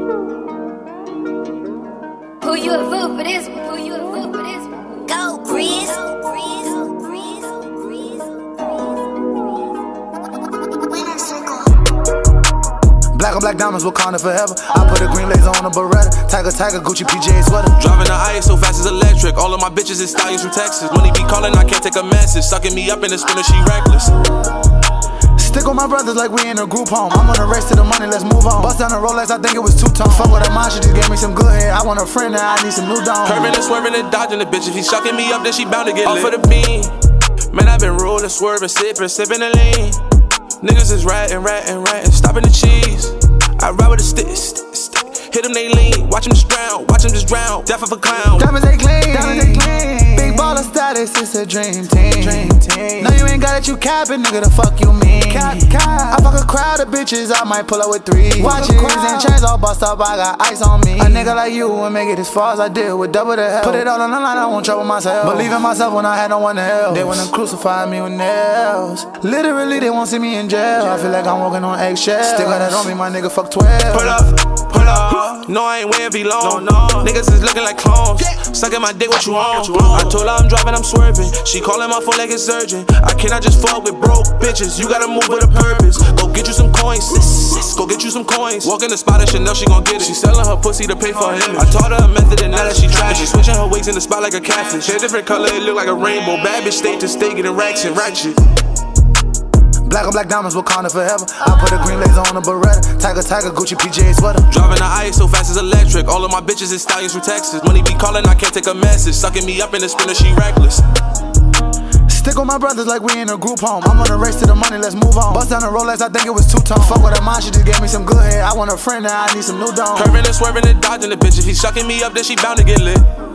Who you a fool for this one? Who you a fool for this one? Go, Breeze. Black on black diamonds, Wakanda forever. I put a green laser on a Beretta. Tiger, Gucci, PJ sweater. Driving the ice so fast as electric. All of my bitches is stallions from Texas. When he be calling, I can't take a message. Sucking me up in the spinner, she reckless. Stick with my brothers like we in a group home. I'm on the race to the money, let's move on. Bust down the Rolex, I think it was two-tone. Fuck with her mind, she just gave me some good head. I want a friend now, I need some new dome. Curving and swerving and dodging the bitch. If he sucking me up, then she bound to get lit. Off of the beam. Man, I been rolling, swerving, sipping the lean. Niggas is ratting, stopping the cheese. I ride with a stick. Hit them, they lean. Watch them just drown. Death of a clown. Diamonds they clean. Big baller status, it's a dream team. No, you ain't got it, you capping, nigga, the fuck you mean? I fuck a crowd of bitches, I might pull up with 3 watches and chains all bust up, I got ice on me. A nigga like you would make it as far as I did with double the hell. Put it all on the line, I won't trouble myself. Believe in myself when I had no one else. They wanna crucify me with nails. Literally, they won't see me in jail. I feel like I'm walking on eggshells. Still got that on me, my nigga, fuck 12. Pull up. No, I ain't waiting be long. No. Niggas is looking like clones. Sucking my dick, what you on? I told her I'm driving, I'm swerving. She calling my phone like it's urgent. I cannot just fuck with broke bitches. You gotta move with a purpose. Go get you some coins, sis. Go get you some coins. Walk in the spot at Chanel, she gon' get it. She selling her pussy to pay for her image. I taught her a method and now that she tried it. She switching her wigs in the spot like a catfish. Hair different color, it look like a rainbow. Bad bitch state to state, getting racks and ratchet. Black on black diamonds, Wakanda forever. I put a green laser on a Beretta. Tiger, Gucci, PJ sweater. Driving the ice so fast as electric. All of my bitches is stallions from Texas. When he be calling, I can't take a message. Sucking me up in the spinner, she reckless. Stick with my brothers like we in a group home. I'm on the race to the money, let's move on. Bust down the Rolex, I think it was two-tone. Fuck with her mind, she just gave me some good head. I want a friend now, I need some new dome. Curving and swerving and dodging the bitch. If he sucking me up, then she bound to get lit.